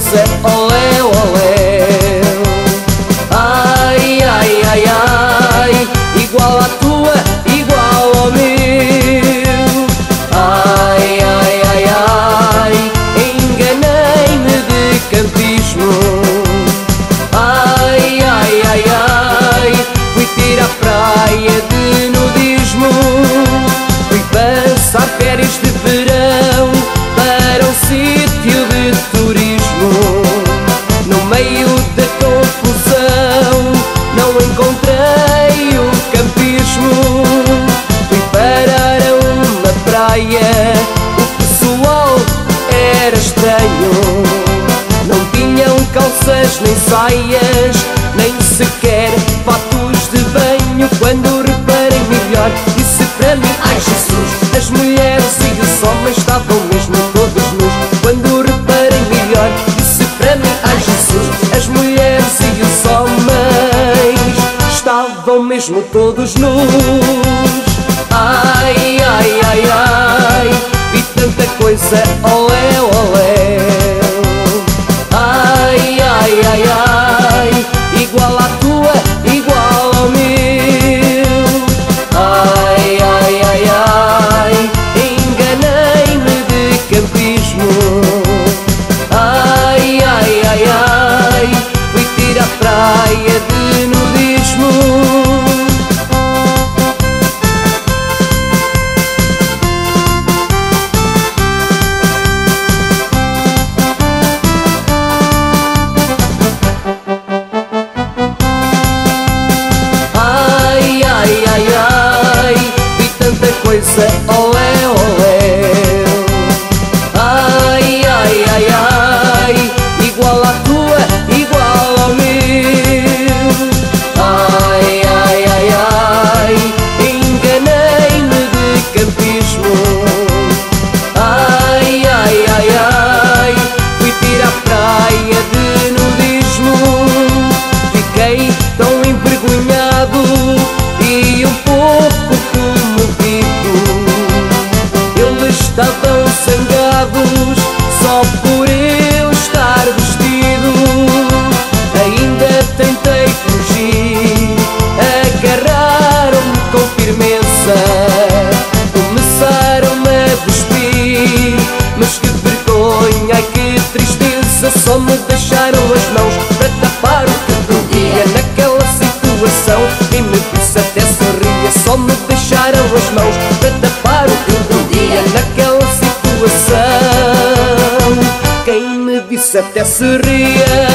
coisa, olé, olé. Ai, ai, ai, ai, igual à tua, igual ao meu. Ai, ai, ai, ai, enganei-me de campismo. Ai, ai, ai, ai, fui tirar praia de nudismo. Fui passar férias de verão para um sítio de turismo. No meio da confusão não encontrei o campismo. Fui parar a uma praia, o pessoal era estranho. Não tinham calças nem saias, nem sequer fatos de banho. Quando reparei melhor, disse para mim: ai Jesus, as mulheres e os homens estavam mesmo todos nus. Quando reparei melhor, disse para mim: ai Jesus, as mulheres e os homens estavam mesmo todos nus. Ai, ai, ai, ai, vi tanta coisa, olé, olé. Ai, ai, ai, ai, igual à tua, igual ao meu. Ai, ai, ai, ai, enganei-me de campismo. Ai, ai, ai, ai, fui tirar praia de nudismo. Coisa, olé, olé. Ai, ai, ai, ai, igual à tua, igual ao meu. Ai, ai, ai, ai, enganei-me de campismo. Ai, ai, ai, ai, fui tirar praia de nudismo. Fiquei tão envergonhado e um pouco comovido. Estavam sangrados só por eu estar vestido. Ainda tentei fugir, agarraram-me com firmeza. Começaram-me a despir, mas que vergonha, ai que tristeza. Só me deixaram as mãos para tapar o que doía naquela situação. Quem me disse até sorria. Só me deixaram as mãos para tapar o que doía naquela situação. Quem me disse até se ria.